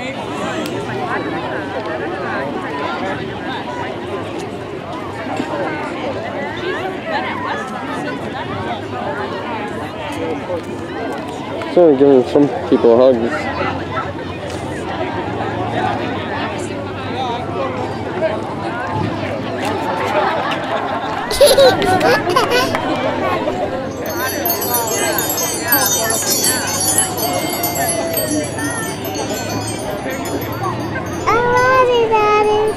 It's only giving some people hugs. I love you, Daddy.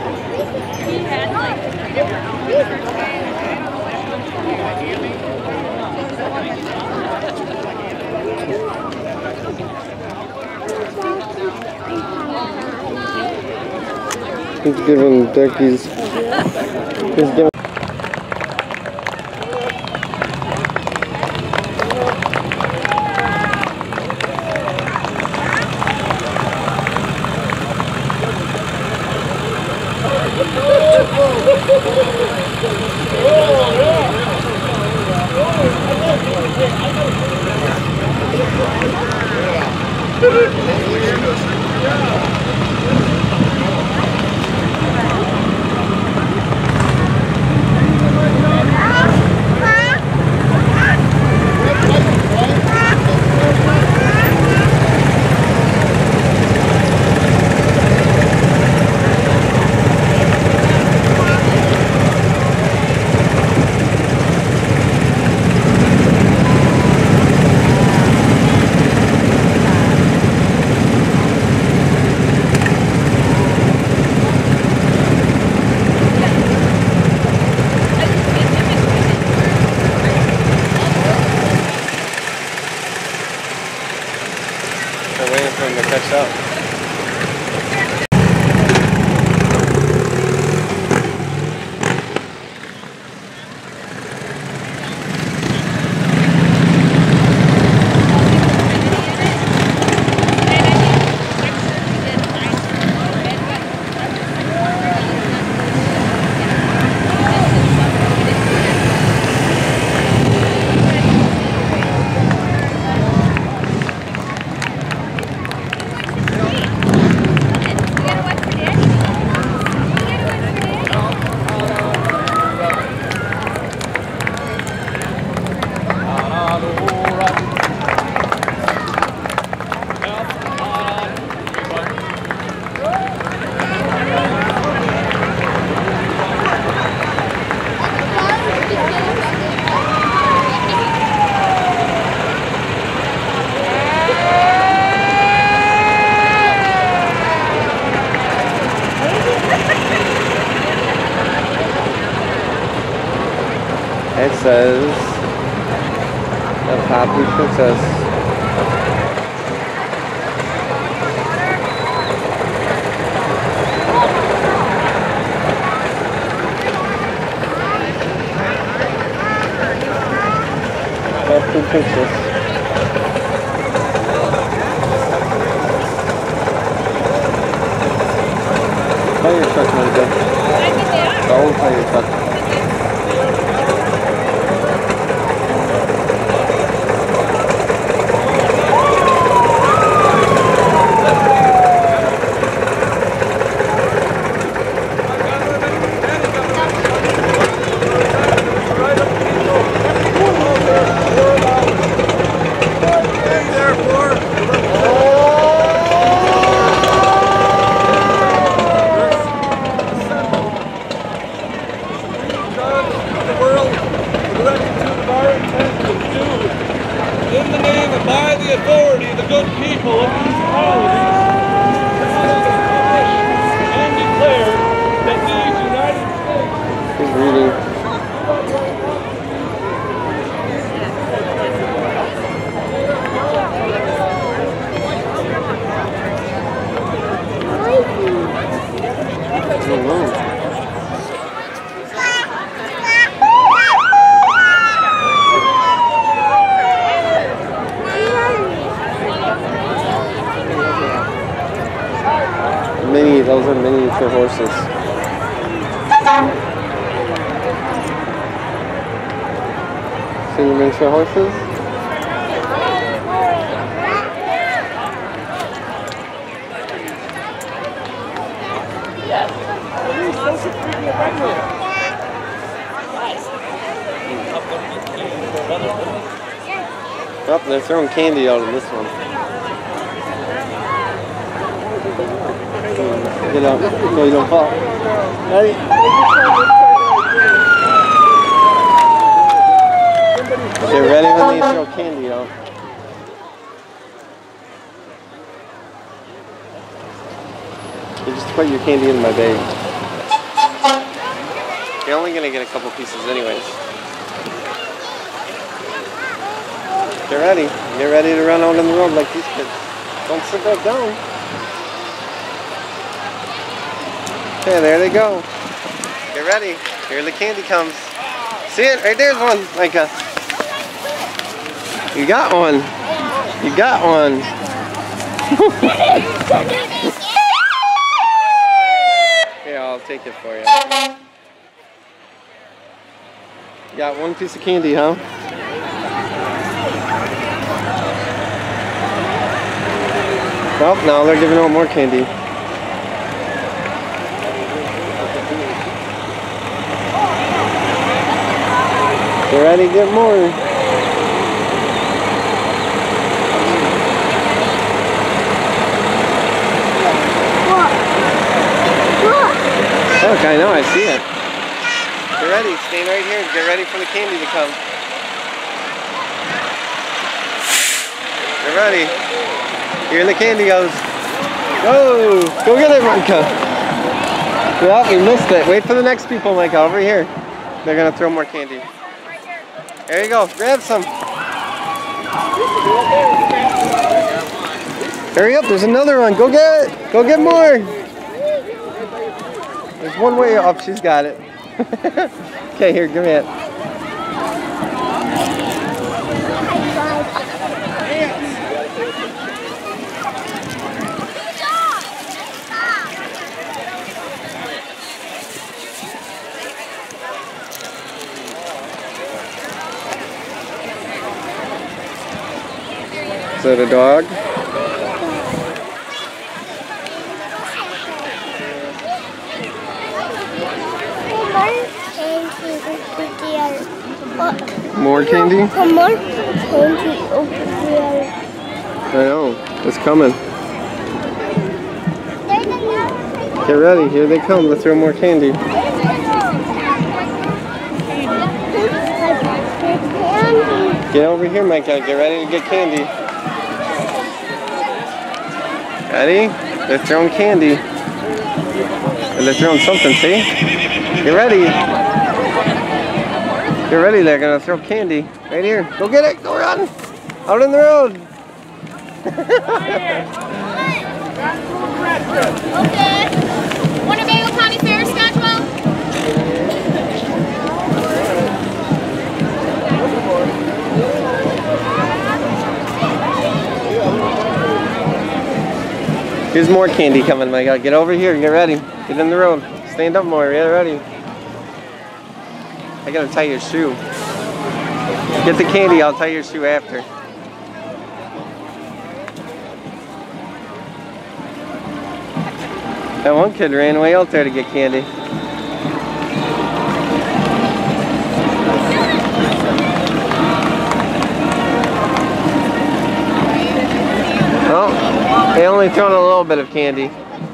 He's giving duckies. He's giving. They're waiting for him to catch up. It says, "The Happy Princess." Happy Princess. Play your truck, Micah. Don't play your truck. In the name and by the authority of the good people of these colonies, and declare that these United States. He's reading. Those are miniature horses. See the miniature horses? they're throwing candy out of this one. Get up so you don't fall. Ready? Get ready when they throw candy out. You just put your candy in my bag. You're only gonna get a couple pieces anyways. Get ready. Get ready to run out on the road like these kids. Don't sit back down. Okay, there they go. Get ready. Here the candy comes. See it? Right there's one, Micah. You got one. You got one. Here, I'll take it for you. You got one piece of candy, huh? Well, now they're giving out more candy. Get ready to get more. Look, I know, I see it. Get ready, stand right here. Get ready for the candy to come. Get ready. Here the candy goes. Go! Go get it, Micah. Well, you missed it. Wait for the next people, Micah, over here. They're gonna throw more candy. There you go. Grab some. Hurry up, there's another one. Go get it. Go get more. There's one way up. She's got it. Okay, here, give me it. Is that a dog? More candy? More candy over here. I know, it's coming. Get ready, here they come. Let's throw more candy. Get over here, Micah. Get ready to get candy. Ready? They're throwing candy. And they're throwing something, see? Get ready. Get ready, they're gonna throw candy. Right here. Go get it. Go run. Out in the road. Okay. Winnebago County Fair schedule? Here's more candy coming, Micah. Get over here. Get ready. Get in the road. Stand up more. Get ready. I gotta tie your shoe. Get the candy. I'll tie your shoe after. That one kid ran way out there to get candy. Oh, they only thrown a little bit of candy.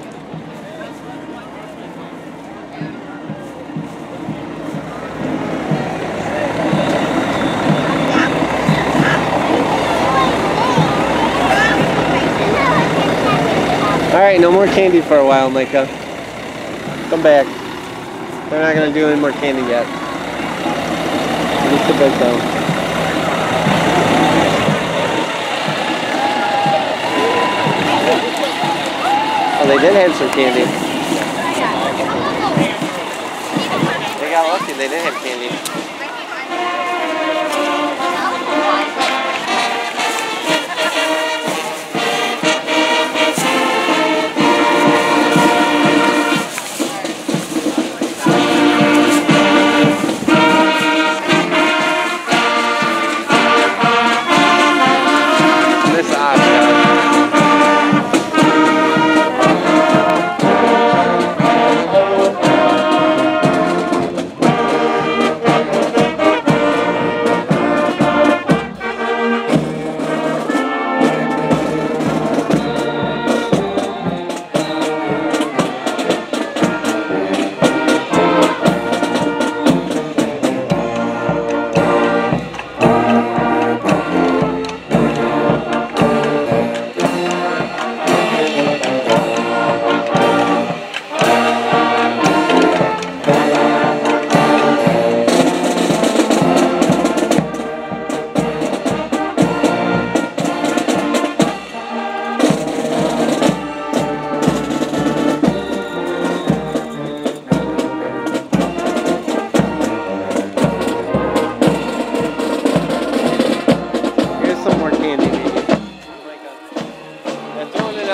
Alright, no more candy for a while, Micah. Come back. They're not going to do any more candy yet. Just sit back down. Oh, they did have some candy. They got lucky, they did have candy.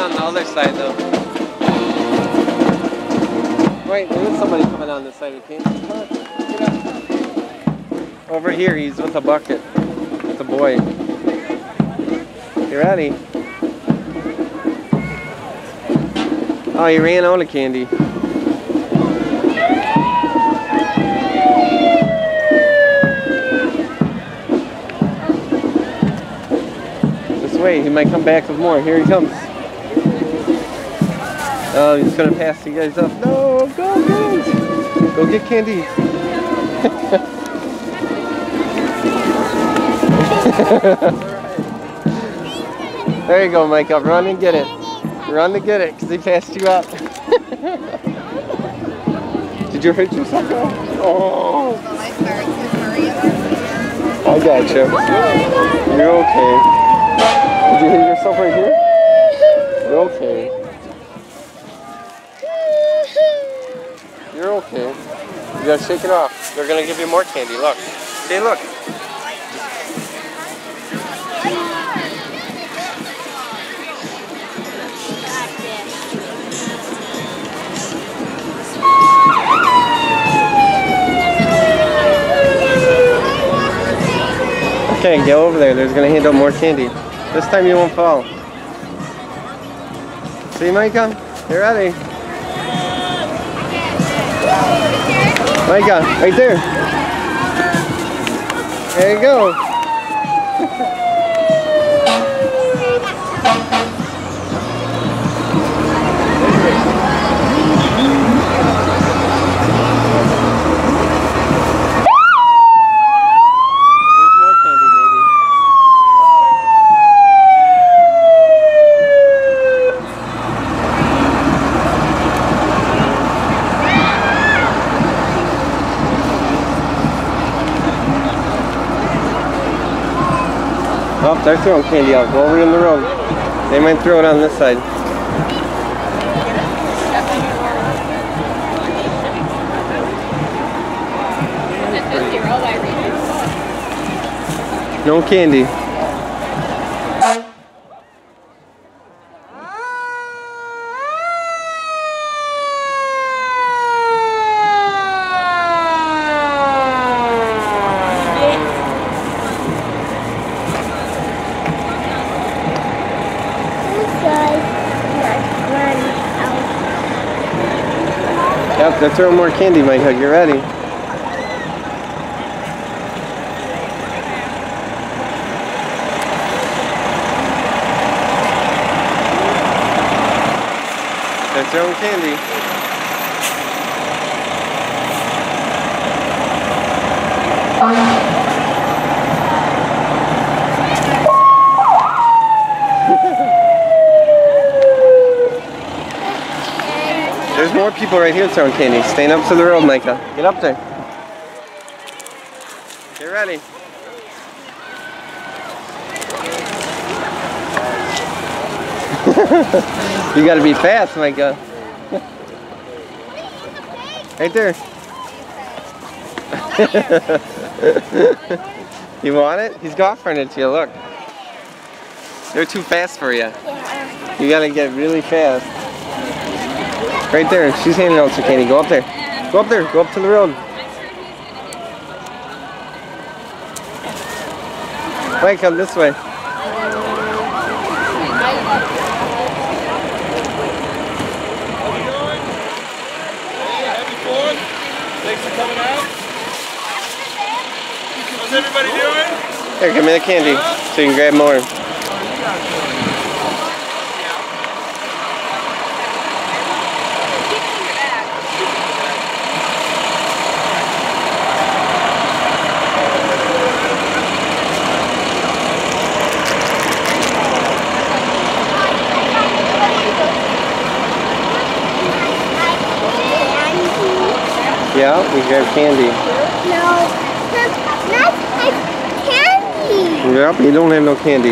on the other side though. Wait, there is somebody coming on this side of the candy. Come on, get up. Over here, he's with a bucket. With a boy. You ready? Oh, he ran out of candy. This way, he might come back with more. Here he comes. Oh, he's gonna pass you guys up. No, go guys! Go get candy. There you go, Micah. Run and get it. Run to get it, because he passed you up. Did you hurt yourself? Oh! I got you. You're okay. Did you hit yourself right here? You're okay. You're okay. You gotta shake it off. They're gonna give you more candy. Look. See, look. Okay, get over there. There's gonna hand out more candy. This time you won't fall. See, Micah? You ready? Micah, right there. There you go. Oh, they're throwing candy out. Go over in the road. They might throw it on this side. No candy. Yep, they're throwing more candy, Micah. You ready? They're throwing candy. There's more people right here throwing candy. Stand up to the road, Micah. Get up there. Get ready. You gotta be fast, Micah. Right there. You want it? He's offering it to you, look. They're too fast for you. You gotta get really fast. Right there, she's handing out some candy. Go up there. Go up there. Go up to the road. Mike, come this way. Thanks for coming out. How's everybody doing? Here, give me the candy so you can grab more. Yeah, we grab candy. No, that's candy. Yep, you don't have no candy.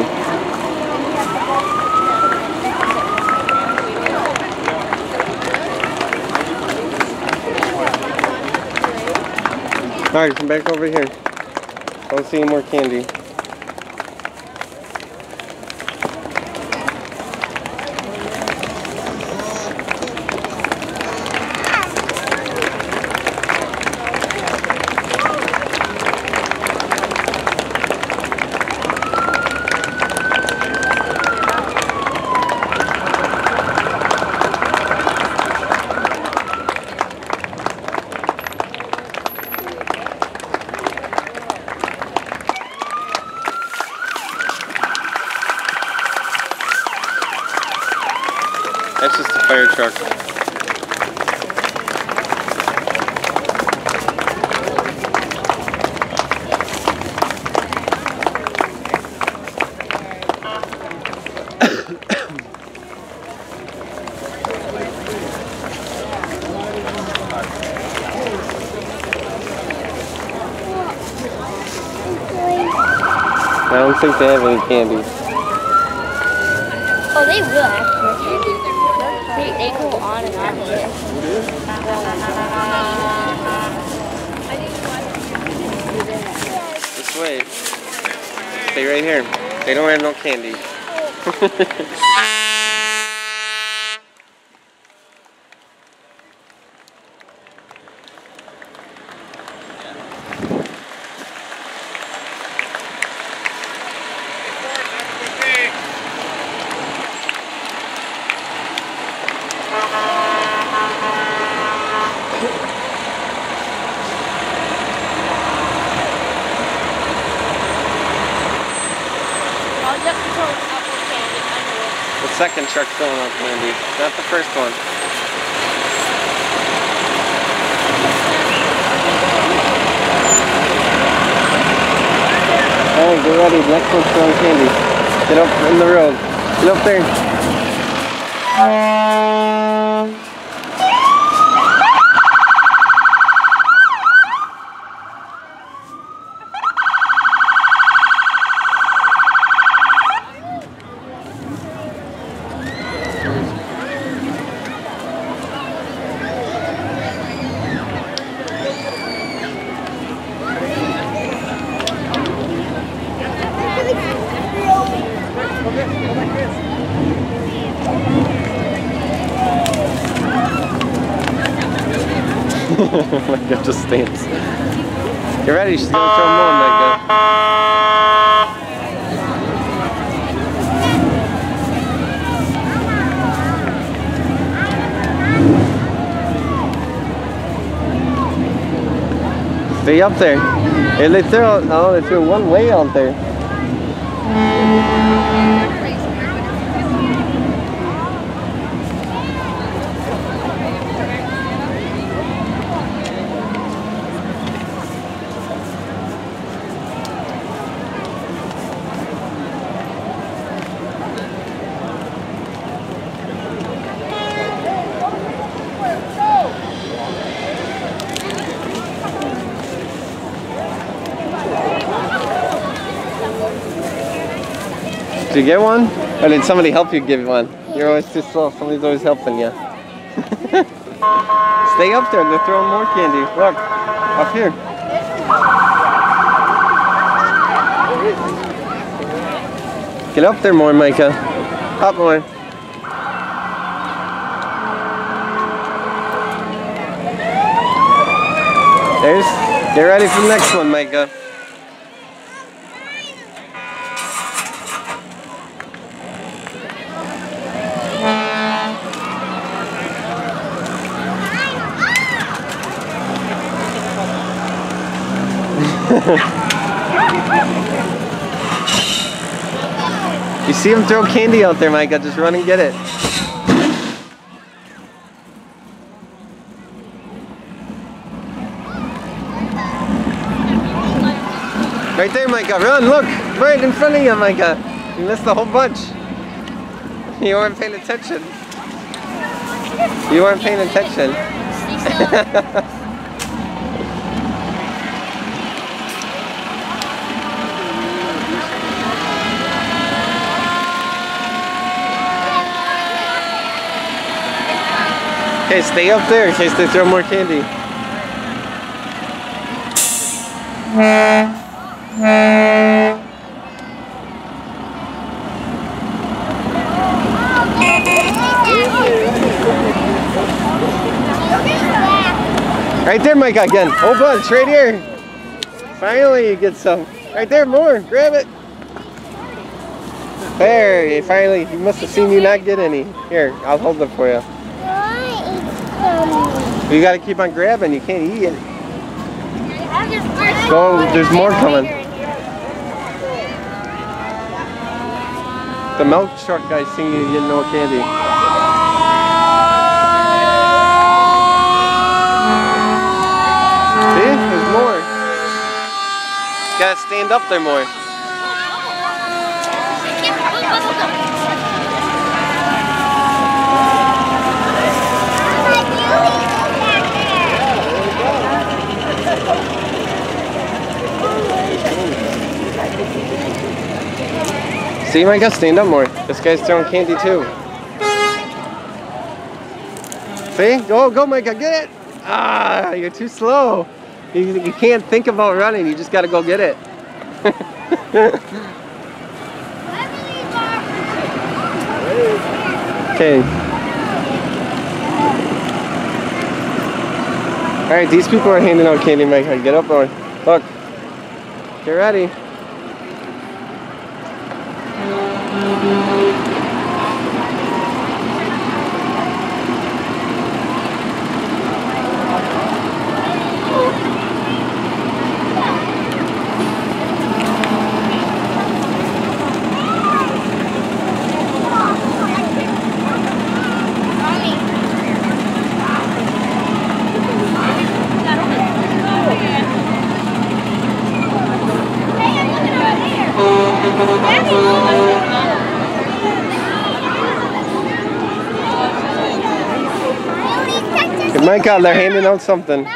Alright, come back over here. I don't see any more candy. That's just a fire truck. I don't think they have any candy. Oh, they will actually. They go on and on with it. This way. Stay right here. They don't have no candy. The second truck's filling up candy, not the first one. Alright, get ready. The next one's filling candy. Get up in the road. Get up there. Micah just stands. Get ready, she's gonna throw more, Micah. Stay up there. Hey, they threw, no, they threw one way out there. Did you get one? Or did somebody help you give one? You're always too slow. Somebody's always helping you. Stay up there. They're throwing more candy. Look. Up here. Get up there more, Micah. Up more. Get ready for the next one, Micah. You see him throw candy out there, Micah. Just run and get it. Right there, Micah. Run, look. Right in front of you, Micah. You missed a whole bunch. You weren't paying attention. You weren't paying attention. Okay, stay up there in case they throw more candy. Right there, Micah, again. Whole bunch, right here. Finally, you get some. Right there, more. Grab it. There, you finally, he must have seen you not get any. Here, I'll hold it for you. You gotta keep on grabbing, you can't eat it. Go, there's more coming. The milk truck guy seen you getting no candy. gotta stand up there more. See, Micah, stand up more. This guy's throwing candy too. See? Go, Micah, get it! Ah, you're too slow. You can't think about running, you just gotta go get it. Okay. Alright, these people are handing out candy, Micah. Get up more. Look. Get ready. Micah, they're handing out something.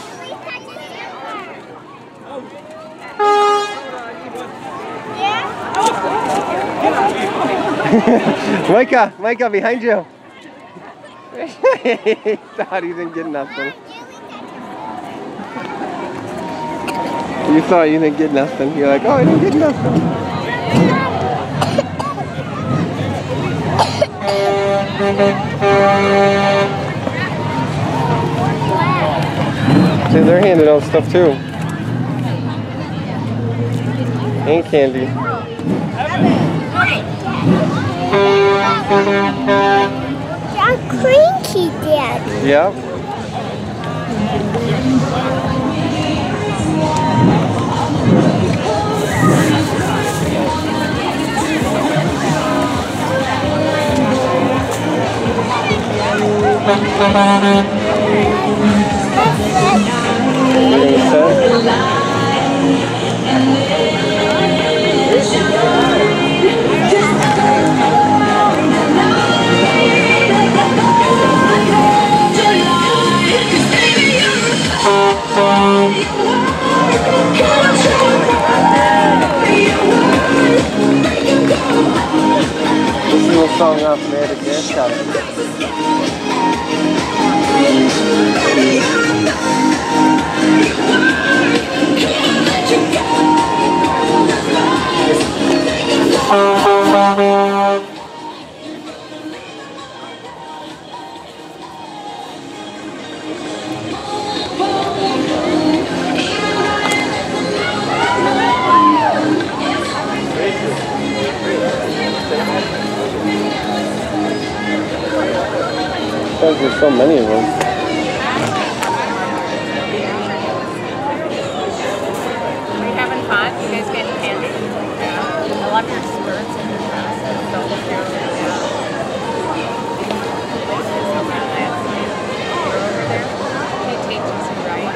Micah, behind you. He thought he didn't get nothing. You thought you didn't get nothing. You're like, oh, I didn't get nothing. See, they're handing out stuff too. And candy. You're cranky, Dad. Yep. This little song off there to dance out. Because there's so many of them. Are you having fun? You guys getting candy? Yeah. I love your skirts and your dresses. So cute. You're over there? Can you take this right?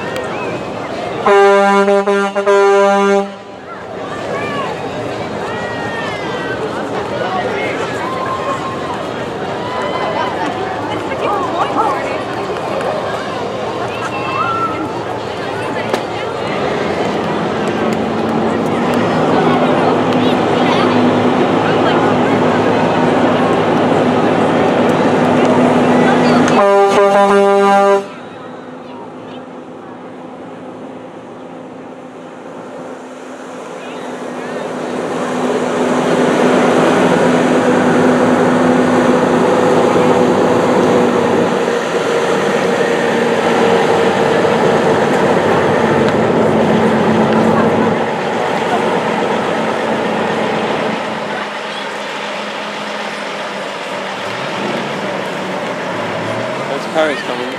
Car is coming.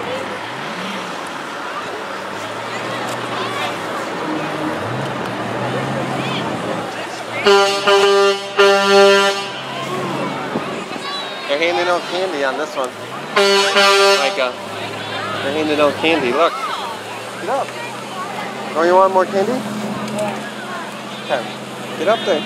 They're handing out candy on this one. Micah. They're handing out candy. Look. Get up. Oh, you want more candy? car. Get up there.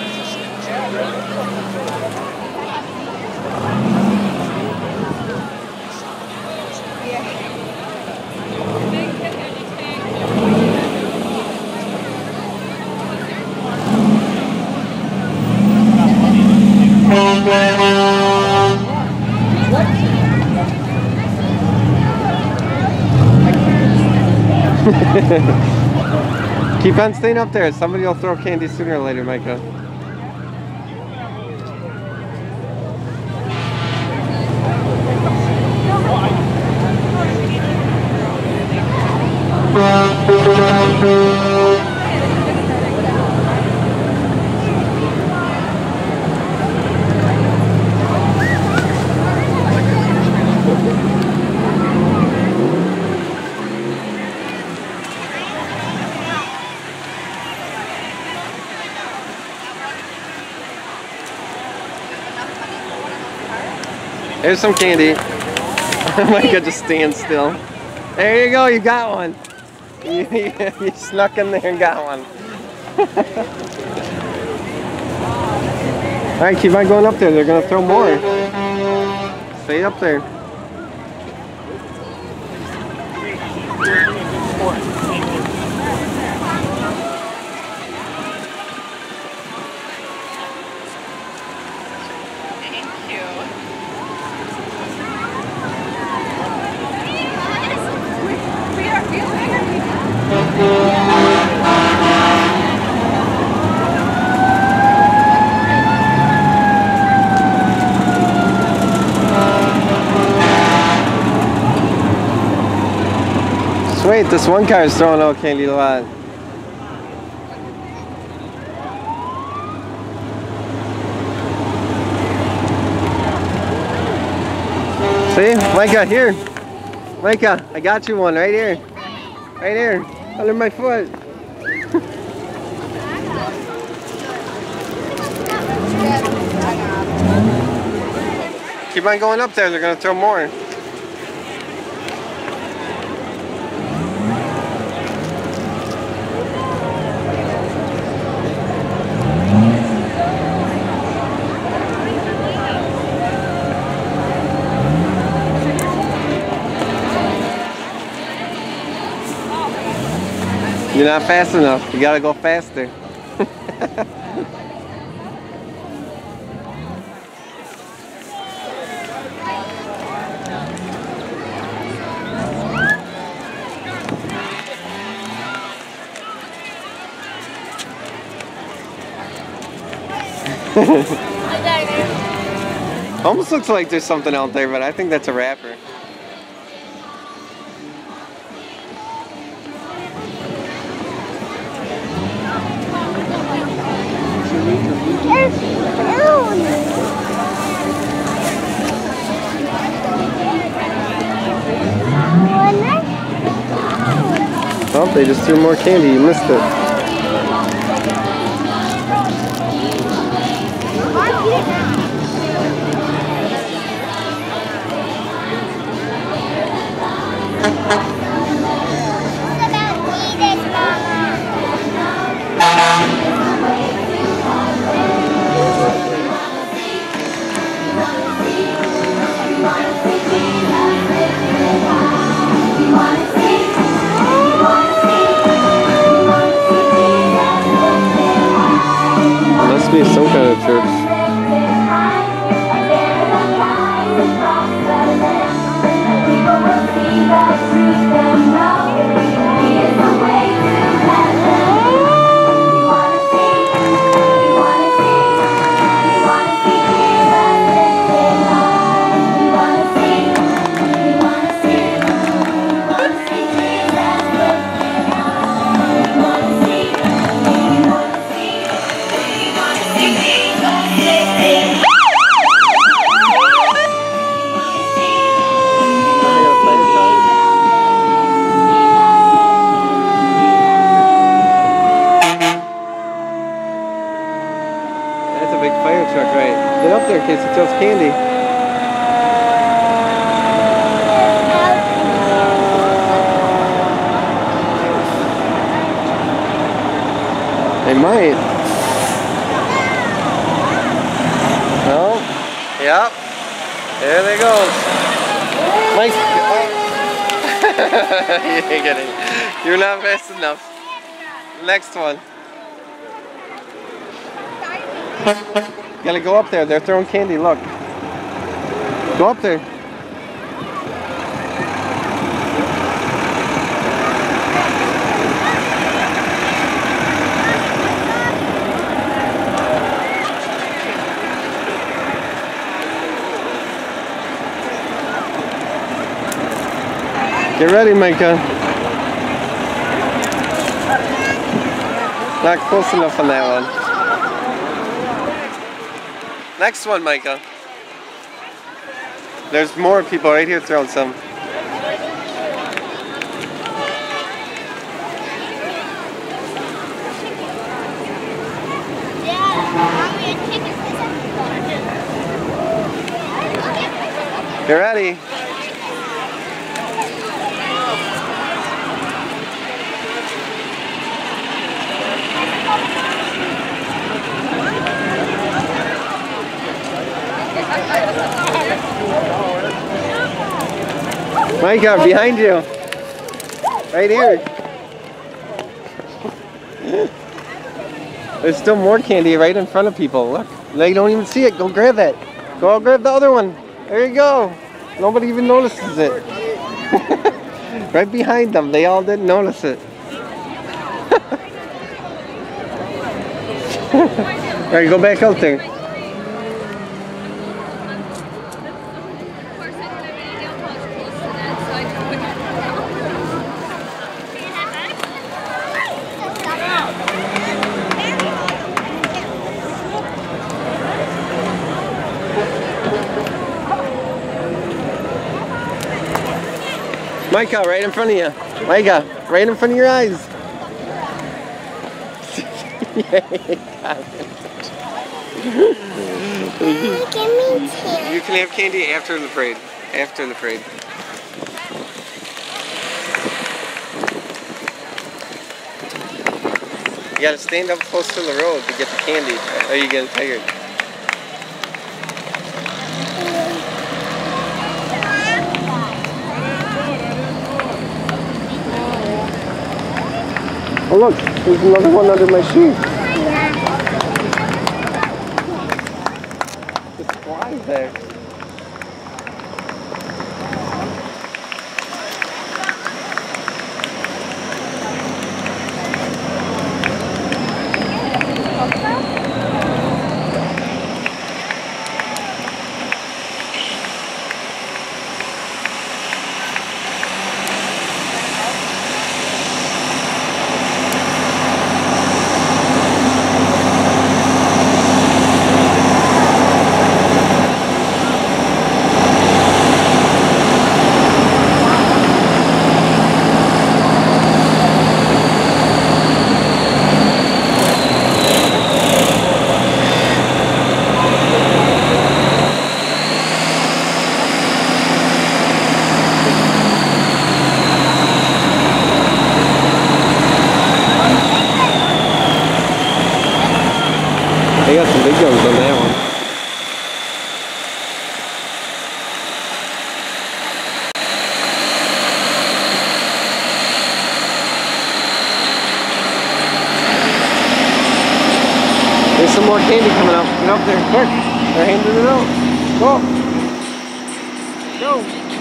Keep on staying up there. Somebody will throw candy sooner or later, Micah. Here's some candy. Micah just stands still. There you go, you got one. You snuck in there and got one. Alright, keep on going up there. They're going to throw more. Stay up there. Wait, this one car is throwing out candy a lot. See? Micah, here. Micah, I got you one right here. Right here. Under my foot. Keep on going up there, they're going to throw more. You're not fast enough. You gotta go faster. Almost looks like there's something out there, but I think that's a wrapper. Oh, they just threw more candy. You missed it. Must be some kind of church. Get up there in case it throws candy. They might. There they go. Mike. You ain't getting. You're not fast enough. Next one. You gotta go up there. They're throwing candy. Look. Go up there. Get ready, Micah. Not close enough on that one. Next one, Micah. There's more people right here throwing some. Get ready. Micah, behind you. Right here. There's still more candy right in front of people. Look. They don't even see it. Go grab that. Go grab the other one. There you go. Nobody even notices it. Right behind them. They all didn't notice it. Alright, go back out there. Micah, right in front of you. Micah, right in front of your eyes. You can have candy after the parade. After the parade. You gotta stand up close to the road to get the candy. Or you getting tired? Oh look, there's another one under my shoe. Just flies there. They got some big guns on that one. There's some more candy coming up. Get up there, quick. They're handing it out. Go. Go.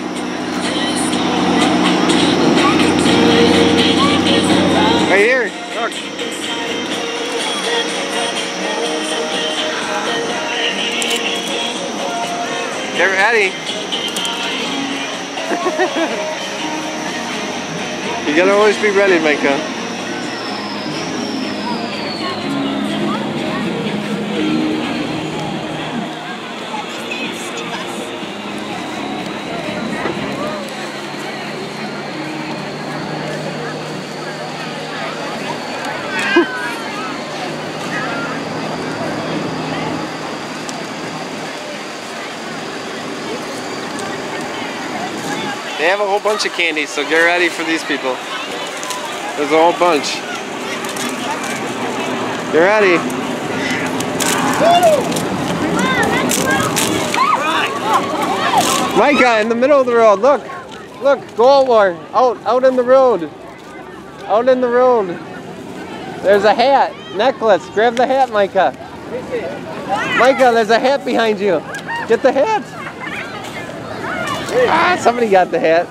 Right here. Look. Get ready. You gotta always be ready, Micah. They have a whole bunch of candy, so get ready for these people. There's a whole bunch. Get ready. Right. Micah, in the middle of the road, look. Look, go out more. Out in the road. Out in the road. There's a hat, necklace. Grab the hat, Micah. Micah, there's a hat behind you. Get the hat. Ah, somebody got the hat.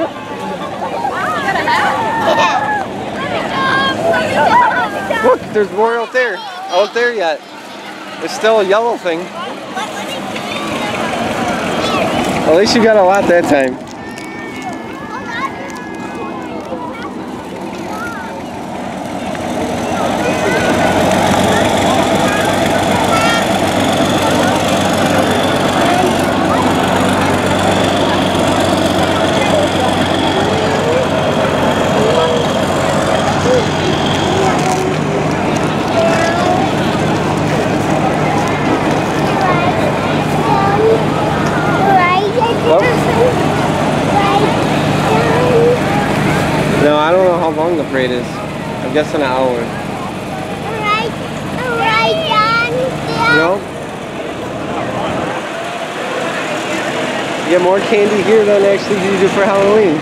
Look, there's more out there. Out there yet. There's still a yellow thing. At least you got a lot that time. No, I don't know how long the parade is. I guess an hour. No? You get more candy here than actually you do for Halloween.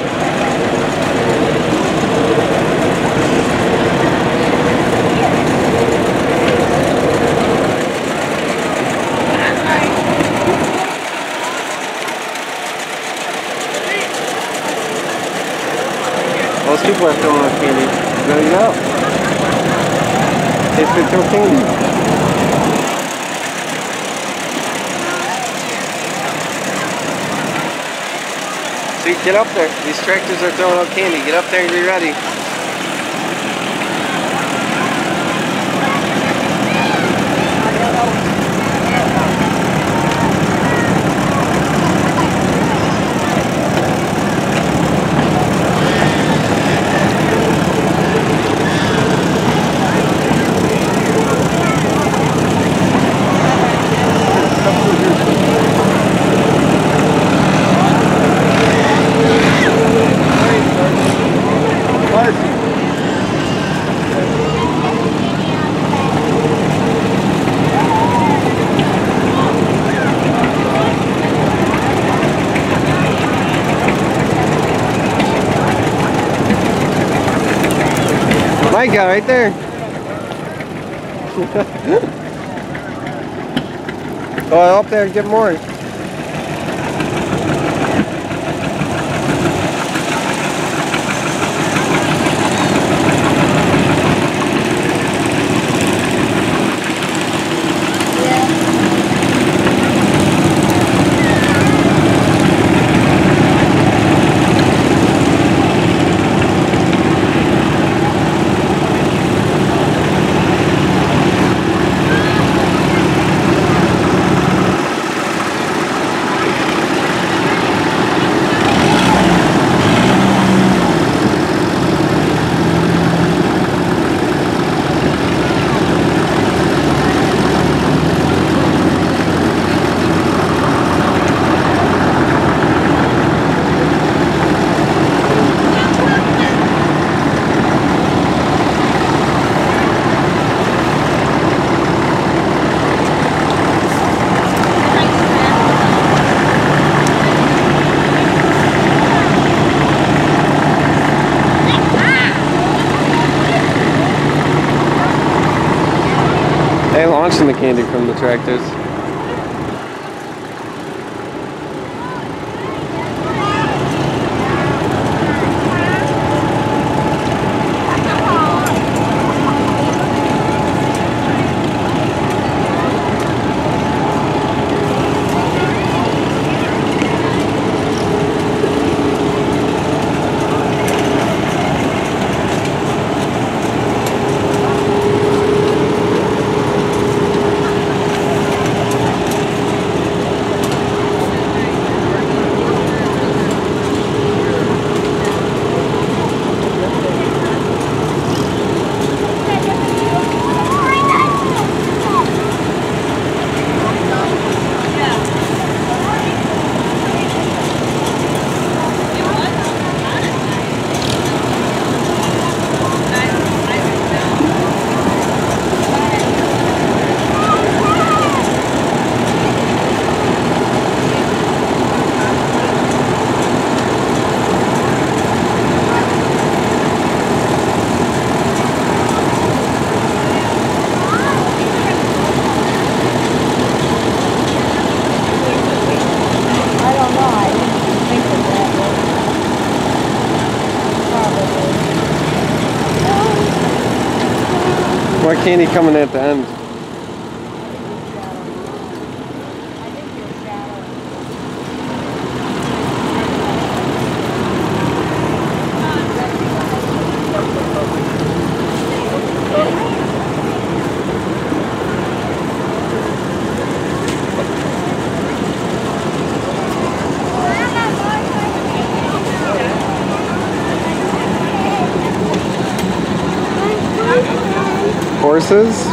Most people are throwing out candy. There you go. They throw candy. See, get up there. These tractors are throwing out candy. Get up there and be ready. Micah, right there. Go up there and get more. They're launching the candy from the tractors. candy coming at the end. Horses.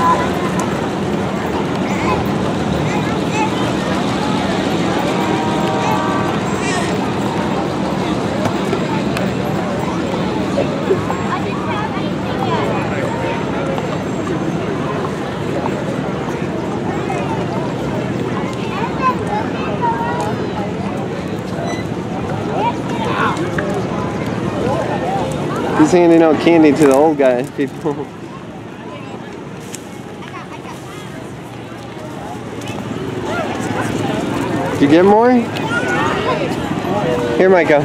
He's handing out candy to the old guy people. Did you get more? Here, Micah.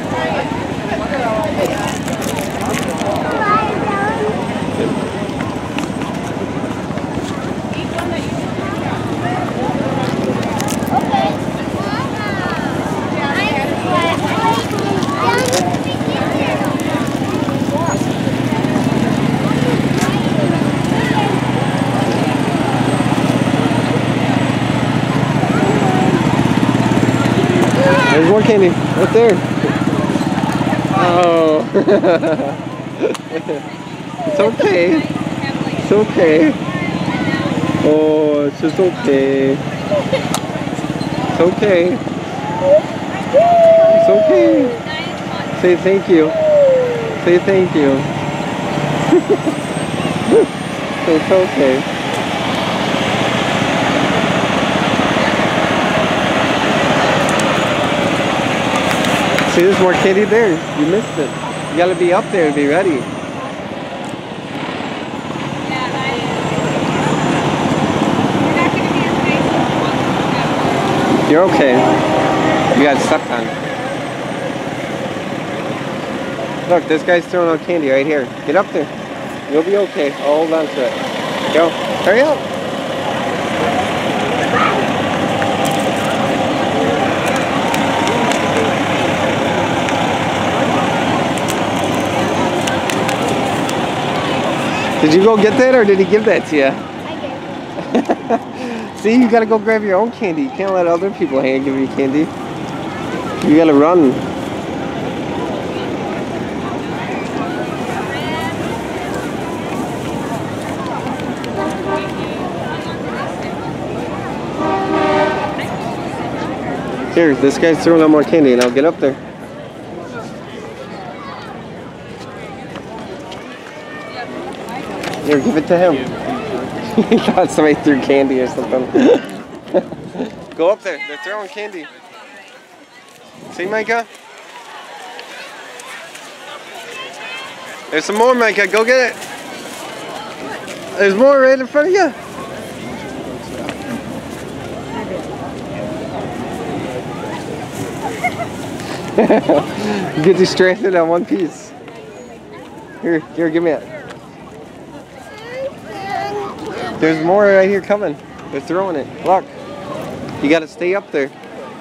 There's more candy right there. Oh. It's okay. It's okay. Oh, it's just okay. It's okay. It's okay. Say thank you. Say thank you. It's okay. See, there's more candy there. You missed it. You gotta be up there to be ready. You're okay. You got stepped on. Look, this guy's throwing out candy right here. Get up there. You'll be okay. I'll hold on to it. Go. Hurry up. Did you go get that or did he give that to you? I did. See, you gotta go grab your own candy. You can't let other people give you candy. You gotta run. Here, this guy's throwing out more candy and I'll get up there. Here, give it to him. He thought somebody threw candy or something. Go up there. They're throwing candy. See, Micah? There's some more, Micah. Go get it. There's more right in front of you. You get distracted on one piece. Here, give me it. There's more right here coming. They're throwing it. Look. You gotta stay up there.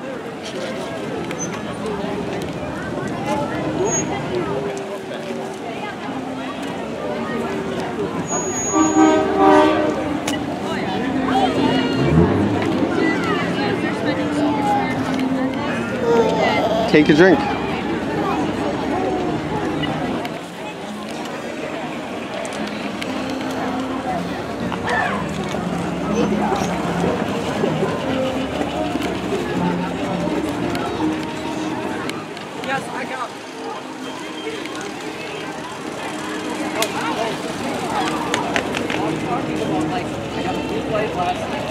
Take a drink. Yes, I got it. I'm talking about, like, I got a blue light last night.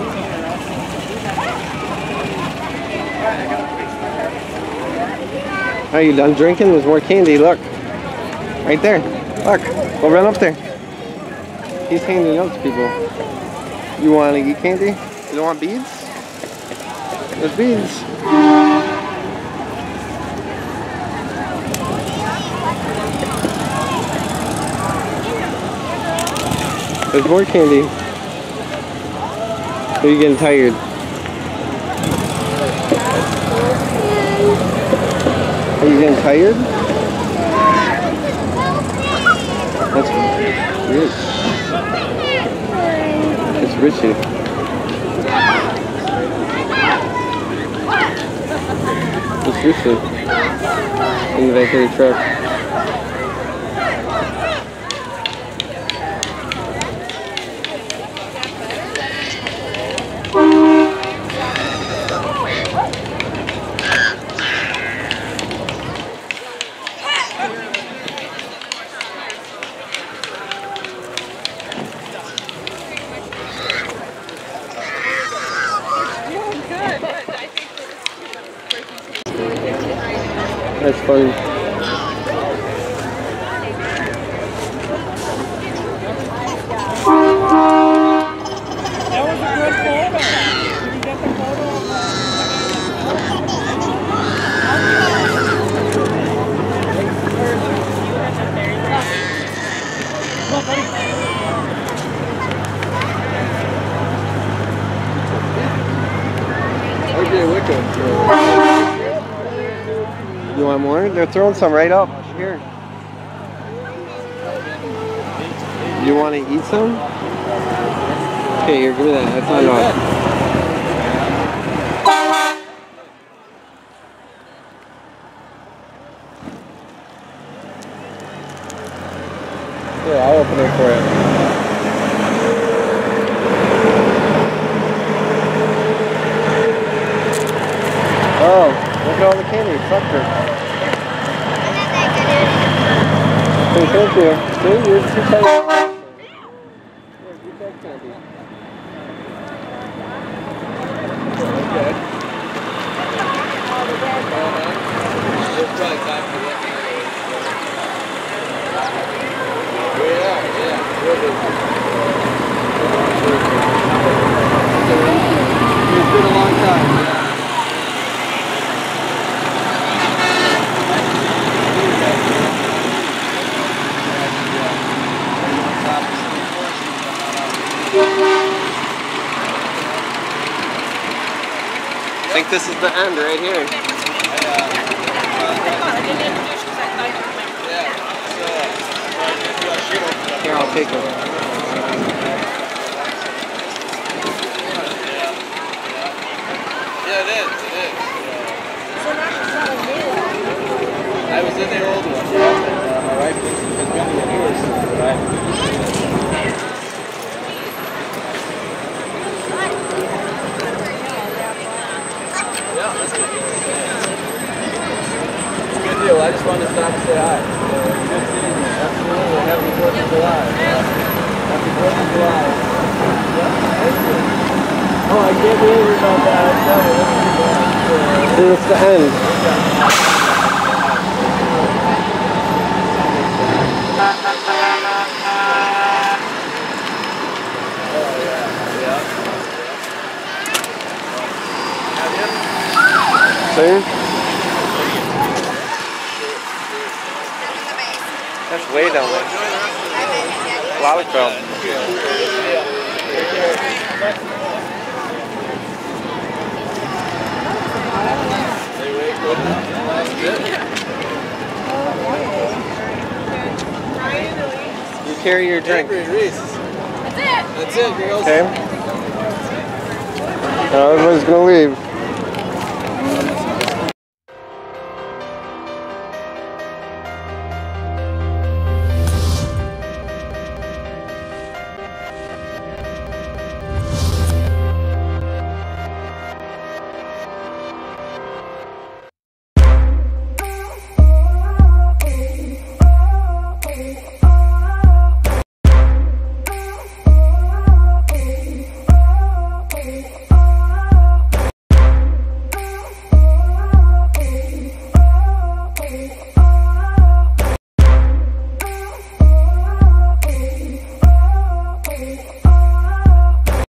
Are you done drinking? There's more candy. Look. Right there. Look. Go run up there. He's handing out to people. You want to eat candy? You don't want beads? There's beads. There's more candy. Are you getting tired? Are you getting tired? That's rich. It's richy. It's richy. In the back of the truck. That's funny. That was a good photo. Did you get the photo of that? You want more? They're throwing some right up here. You want to eat some? Okay, here, give me that. That's not enough. Here, I'll open it for you. Oh, look at all the candy. Fuck her. Hey, thank you. See, you're too tight. Here, you take candy. Okay. It's probably time for that. Yeah. It's been a long time. I think this is the end right here. Here, I'll take them. Yeah, it is. I was in the old one, yeah. My wife has been in the newer stuff, right? Yeah, that's good. Good deal. I just wanted to stop and say hi. Good seeing you. Absolutely. Happy 4th of July. Happy 4th of July. Yeah, thank you. Oh, I can't believe about that. I'm telling you. See, it's the end. See? That's way down there. Lollipop. You carry your drink. That's it, girls. Okay. Now everyone's gonna leave.